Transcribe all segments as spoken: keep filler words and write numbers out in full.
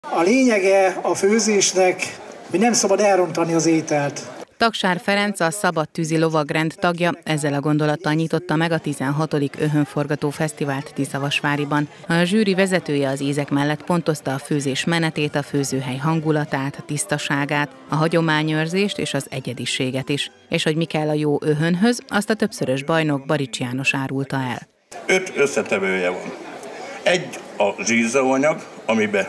A lényege a főzésnek, hogy nem szabad elrontani az ételt. Tagsár Ferenc, a Szabad Tűzi Lovagrend tagja, ezzel a gondolattal nyitotta meg a tizenhatodik Öhönforgató Fesztivált Tiszavasváriban. A zsűri vezetője az ízek mellett pontozta a főzés menetét, a főzőhely hangulatát, a tisztaságát, a hagyományőrzést és az egyediséget is. És hogy mi kell a jó öhönhöz, azt a többszörös bajnok Barics János árulta el. Öt összetevője van. Egy a zsírzóanyag, amiben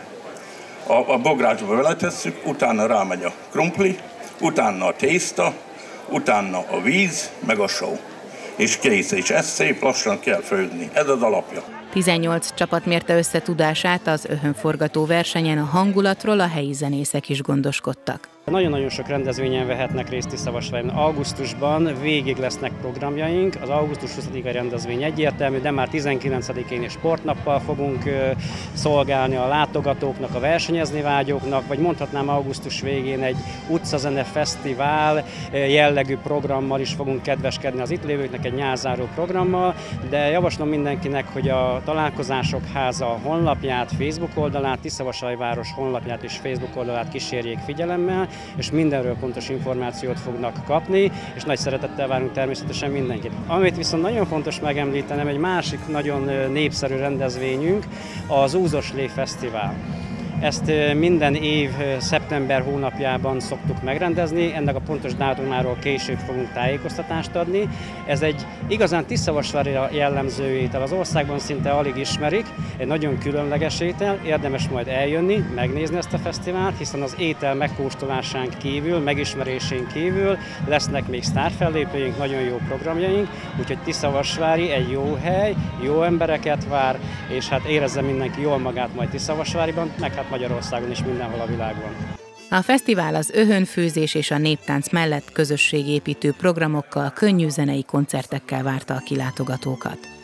a, a bográcsba beletesszük, utána rámegy a krumpli, utána a tészta, utána a víz, meg a só. És kész, és ezt szép lassan kell főzni. Ez az alapja. tizennyolc csapat mérte össze tudását az Öhönforgató versenyen, a hangulatról a helyi zenészek is gondoskodtak. Nagyon-nagyon sok rendezvényen vehetnek részt Tiszavasváron. Augusztusban végig lesznek programjaink, az augusztus huszadikai rendezvény egyértelmű, de már tizenkilencedikén is sportnappal fogunk szolgálni a látogatóknak, a versenyezni vágyóknak, vagy mondhatnám augusztus végén egy utcazene fesztivál jellegű programmal is fogunk kedveskedni az itt lévőknek, egy nyárzáró programmal, de javaslom mindenkinek, hogy a Találkozások Háza honlapját, Facebook oldalát, Tiszavasvári város honlapját és Facebook oldalát kísérjék figyelemmel, és mindenről pontos információt fognak kapni, és nagy szeretettel várunk természetesen mindenkit. Amit viszont nagyon fontos megemlítenem, egy másik nagyon népszerű rendezvényünk, az Úzoslé Fesztivál. Ezt minden év szeptember hónapjában szoktuk megrendezni, ennek a pontos dátumáról később fogunk tájékoztatást adni. Ez egy igazán Tiszavasvárira jellemző étel, az országban szinte alig ismerik, egy nagyon különleges étel, érdemes majd eljönni, megnézni ezt a fesztivált, hiszen az étel megkóstolásán kívül, megismerésén kívül lesznek még sztárfellépőink, nagyon jó programjaink, úgyhogy Tiszavasvári egy jó hely, jó embereket vár, és hát érezze mindenki jól magát majd Tiszavasváriban, meg hát Magyarországon is mindenhol a világban. A fesztivál az öhönfőzés és a néptánc mellett közösségépítő programokkal, könnyű zenei koncertekkel várta a kilátogatókat.